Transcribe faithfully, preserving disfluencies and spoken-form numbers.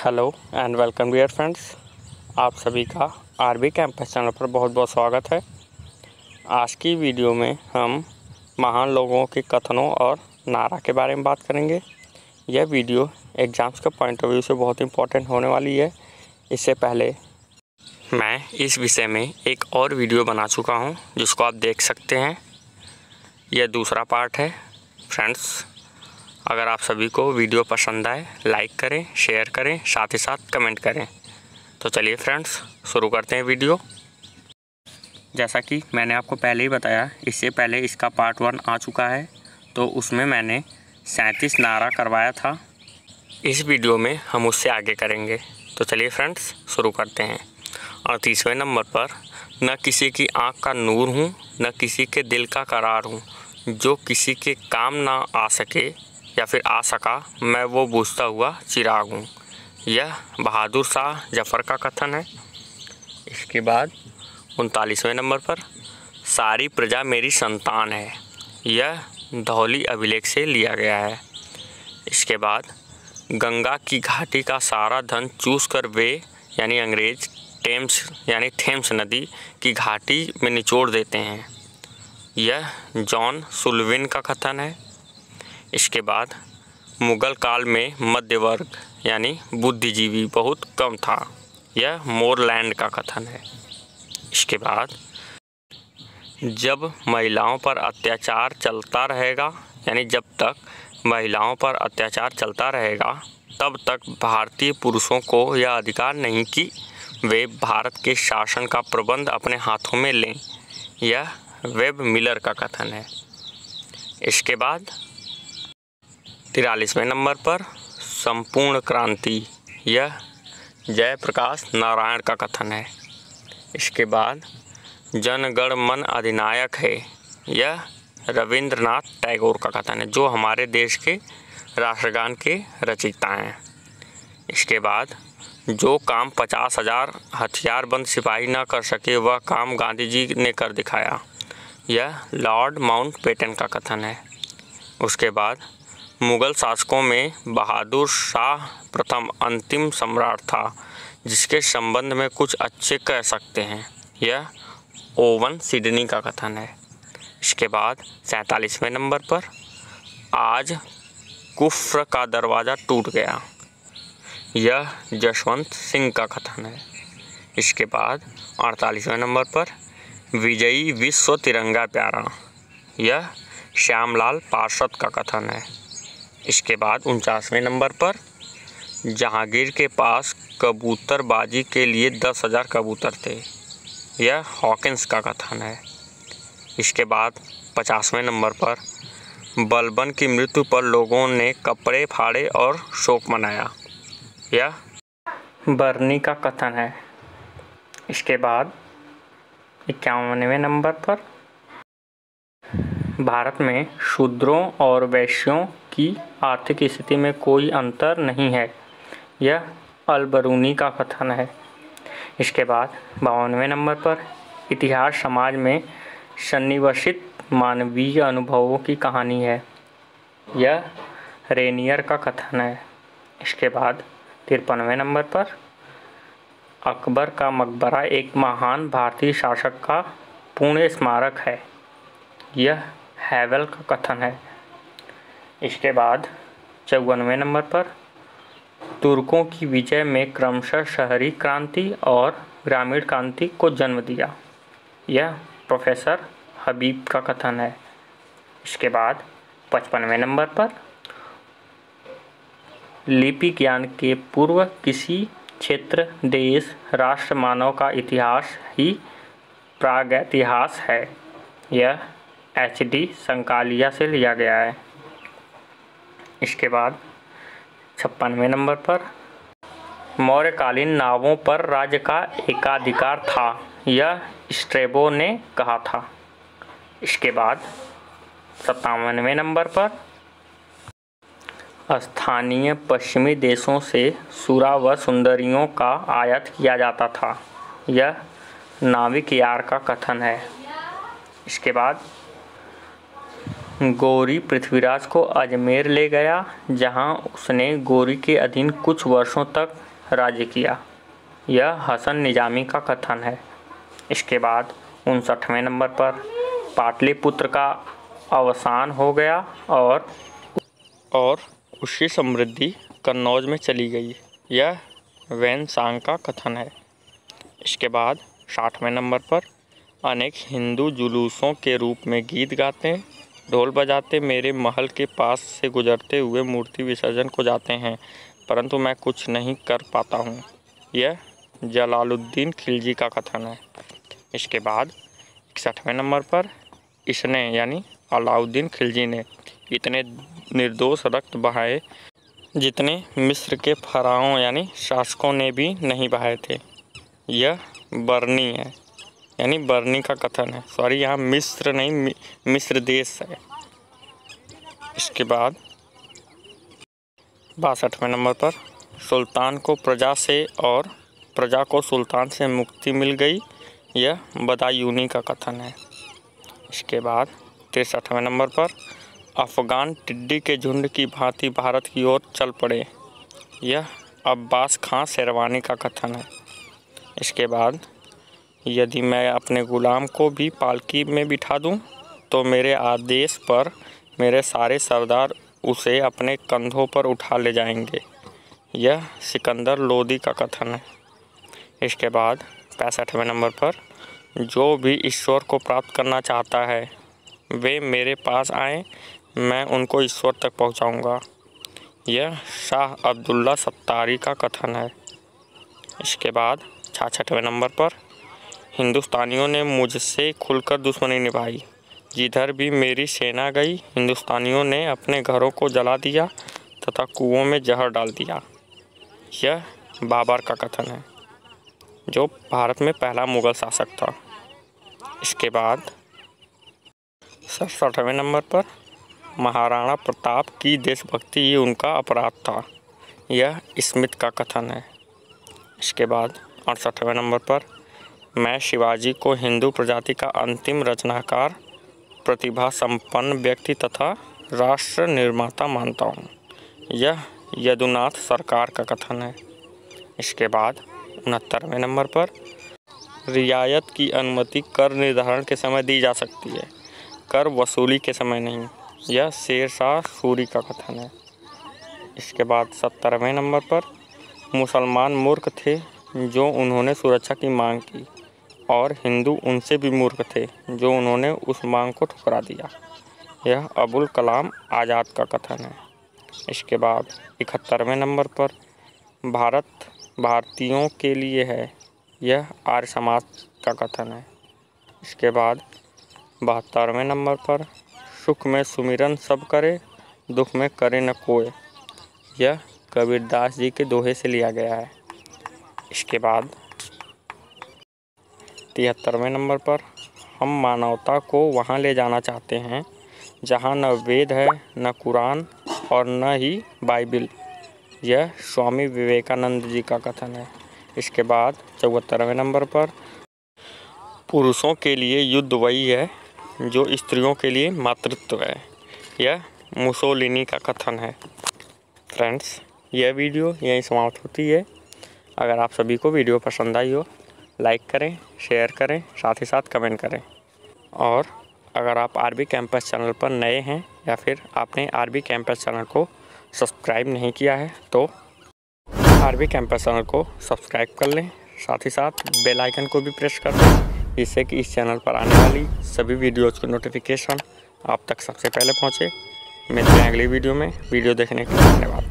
Hello and welcome dear friends. आप सभी का आरबी कैंपस चैनल पर बहुत बहुत स्वागत है। आज की वीडियो में हम महान लोगों के कथनों और नारा के बारे में बात करेंगे। यह वीडियो एग्ज़ाम्स के पॉइंट ऑफ व्यू से बहुत इंपॉर्टेंट होने वाली है। इससे पहले मैं इस विषय में एक और वीडियो बना चुका हूं, जिसको आप देख सकते हैं। यह दूसरा पार्ट है। फ्रेंड्स, अगर आप सभी को वीडियो पसंद आए लाइक करें, शेयर करें, साथ ही साथ कमेंट करें। तो चलिए फ्रेंड्स, शुरू करते हैं वीडियो। जैसा कि मैंने आपको पहले ही बताया, इससे पहले इसका पार्ट वन आ चुका है, तो उसमें मैंने सैंतीस नारा करवाया था। इस वीडियो में हम उससे आगे करेंगे। तो चलिए फ्रेंड्स, शुरू करते हैं। अड़तीसवें नंबर पर, न किसी की आँख का नूर हूँ, न किसी के दिल का करार हूँ, जो किसी के काम ना आ सके या फिर आ सका, मैं वो बुझता हुआ चिराग हूँ। यह बहादुर शाह जफ़र का कथन है। इसके बाद उनतालीसवें नंबर पर, सारी प्रजा मेरी संतान है। यह धौली अभिलेख से लिया गया है। इसके बाद, गंगा की घाटी का सारा धन चूस कर वे यानी अंग्रेज टेम्स यानी थेम्स नदी की घाटी में निचोड़ देते हैं। यह जॉन सुल्विन का कथन है। इसके बाद, मुग़ल काल में मध्य वर्ग यानी बुद्धिजीवी बहुत कम था। यह मोरलैंड का कथन है। इसके बाद, जब महिलाओं पर अत्याचार चलता रहेगा यानी जब तक महिलाओं पर अत्याचार चलता रहेगा, तब तक भारतीय पुरुषों को यह अधिकार नहीं कि वे भारत के शासन का प्रबंध अपने हाथों में लें। यह वेब मिलर का कथन है। इसके बाद तिरालीसवें नंबर पर, संपूर्ण क्रांति, यह जयप्रकाश नारायण का कथन है। इसके बाद, जनगण मन अधिनायक है, यह रविंद्रनाथ टैगोर का कथन है, जो हमारे देश के राष्ट्रगान के रचयिता हैं। इसके बाद, जो काम पचास हजार हथियारबंद सिपाही न कर सके, वह काम गांधी जी ने कर दिखाया। यह लॉर्ड माउंटबेटन का कथन है। उसके बाद, मुग़ल शासकों में बहादुर शाह प्रथम अंतिम सम्राट था, जिसके संबंध में कुछ अच्छे कह सकते हैं। यह ओवन सिडनी का कथन है। इसके बाद सैंतालीसवें नंबर पर, आज कुफ्र का दरवाज़ा टूट गया, यह जसवंत सिंह का कथन है। इसके बाद अड़तालीसवें नंबर पर, विजयी विश्व तिरंगा प्यारा, यह श्यामलाल पार्षद का कथन है। इसके बाद उनचासवें नंबर पर, जहांगीर के पास कबूतरबाजी के लिए दस हज़ार कबूतर थे, यह हॉकिंस का कथन है। इसके बाद पचासवें नंबर पर, बलबन की मृत्यु पर लोगों ने कपड़े फाड़े और शोक मनाया, यह बर्नी का कथन है। इसके बाद इक्यावनवें नंबर पर, भारत में शूद्रों और वैश्यों की आर्थिक स्थिति में कोई अंतर नहीं है, यह अल-बरूनी का कथन है। इसके बाद बावनवें नंबर पर, इतिहास समाज में सन्निवेशित मानवीय अनुभवों की कहानी है, यह रेनियर का कथन है। इसके बाद तिरपनवें नंबर पर, अकबर का मकबरा एक महान भारतीय शासक का पुण्य स्मारक है, यह हैवेल का कथन है। इसके बाद चौवनवें नंबर पर, तुर्कों की विजय में क्रमशः शहरी क्रांति और ग्रामीण क्रांति को जन्म दिया, यह प्रोफेसर हबीब का कथन है। इसके बाद पचपनवें नंबर पर, लिपि ज्ञान के पूर्व किसी क्षेत्र, देश, राष्ट्र, मानव का इतिहास ही प्रागैतिहास है, यह एच डी संकालिया से लिया गया है। इसके बाद छप्पनवें नंबर पर, मौर्यकालीन नावों पर राज्य का एकाधिकार था, यह स्ट्रैबो ने कहा था। इसके बाद सत्तावनवें नंबर पर, स्थानीय पश्चिमी देशों से सुरा व सुंदरियों का आयात किया जाता था, यह नाविक यार का कथन है। इसके बाद, गौरी पृथ्वीराज को अजमेर ले गया, जहां उसने गौरी के अधीन कुछ वर्षों तक राज्य किया। यह हसन निजामी का कथन है। इसके बाद उनसठवें नंबर पर पाटलिपुत्र का अवसान हो गया और और उसकी समृद्धि कन्नौज में चली गई। यह वैनसांग का कथन है। इसके बाद साठवें नंबर पर अनेक हिंदू जुलूसों के रूप में गीत गाते, ढोल बजाते मेरे महल के पास से गुजरते हुए मूर्ति विसर्जन को जाते हैं, परंतु मैं कुछ नहीं कर पाता हूँ। यह जलालुद्दीन खिलजी का कथन है। इसके बाद इकसठवें नंबर पर इसने यानी अलाउद्दीन खिलजी ने इतने निर्दोष रक्त बहाए जितने मिस्र के फराओं यानी शासकों ने भी नहीं बहाए थे। यह बर्नी है यानी बर्नी का कथन है। सॉरी, यहाँ मिस्र नहीं मि, मिस्र देश है। इसके बाद बासठवें नंबर पर सुल्तान को प्रजा से और प्रजा को सुल्तान से मुक्ति मिल गई। यह बदायूनी का कथन है। इसके बाद तिरसठवें नंबर पर अफ़गान टिड्डी के झुंड की भांति भारत की ओर चल पड़े। यह अब्बास खां शेरवानी का कथन है। इसके बाद यदि मैं अपने गुलाम को भी पालकी में बिठा दूं, तो मेरे आदेश पर मेरे सारे सरदार उसे अपने कंधों पर उठा ले जाएंगे। यह सिकंदर लोदी का कथन है। इसके बाद पैंसठवें नंबर पर जो भी ईश्वर को प्राप्त करना चाहता है वे मेरे पास आए, मैं उनको ईश्वर तक पहुंचाऊंगा। यह शाह अब्दुल्ला सत्तारी का कथन है। इसके बाद छियासठवें नंबर पर हिंदुस्तानियों ने मुझसे खुलकर दुश्मनी निभाई, जिधर भी मेरी सेना गई हिंदुस्तानियों ने अपने घरों को जला दिया तथा कुओं में जहर डाल दिया। यह बाबर का कथन है, जो भारत में पहला मुगल शासक था। इसके बाद सड़सठवें नंबर पर महाराणा प्रताप की देशभक्ति ही उनका अपराध था। यह स्मिथ का कथन है। इसके बाद अड़सठवें नंबर पर मैं शिवाजी को हिंदू प्रजाति का अंतिम रचनाकार, प्रतिभा संपन्न व्यक्ति तथा राष्ट्र निर्माता मानता हूँ। यह यदुनाथ सरकार का कथन है। इसके बाद उनहत्तरवें नंबर पर रियायत की अनुमति कर निर्धारण के समय दी जा सकती है, कर वसूली के समय नहीं। यह शेरशाह सूरी का कथन है। इसके बाद सत्तरवें नंबर पर मुसलमान मूर्ख थे जो उन्होंने सुरक्षा की मांग की, और हिंदू उनसे भी मूर्ख थे जो उन्होंने उस मांग को ठुकरा दिया। यह अबुल कलाम आज़ाद का कथन है। इसके बाद इकहत्तरवें नंबर पर भारत भारतीयों के लिए है। यह आर्य समाज का कथन है। इसके बाद बहत्तरवें नंबर पर सुख में सुमिरन सब करे, दुख में करे न कोय। यह कबीरदास जी के दोहे से लिया गया है। इसके बाद तिहत्तरवें नंबर पर हम मानवता को वहाँ ले जाना चाहते हैं जहाँ न वेद है, न कुरान और न ही बाइबिल। यह स्वामी विवेकानंद जी का कथन है। इसके बाद चौहत्तरवें नंबर पर पुरुषों के लिए युद्ध वही है जो स्त्रियों के लिए मातृत्व है। यह मुसोलिनी का कथन है। फ्रेंड्स, यह वीडियो यहीं समाप्त होती है। अगर आप सभी को वीडियो पसंद आई हो, लाइक करें, शेयर करें, साथ ही साथ कमेंट करें। और अगर आप आरबी कैंपस चैनल पर नए हैं या फिर आपने आरबी कैंपस चैनल को सब्सक्राइब नहीं किया है तो आरबी कैंपस चैनल को सब्सक्राइब कर लें, साथ ही साथ बेल आइकन को भी प्रेस कर दें, जिससे कि इस चैनल पर आने वाली सभी वीडियोज़ की नोटिफिकेशन आप तक सबसे पहले पहुंचे। मिलते हैं अगली वीडियो में। वीडियो देखने के लिए धन्यवाद।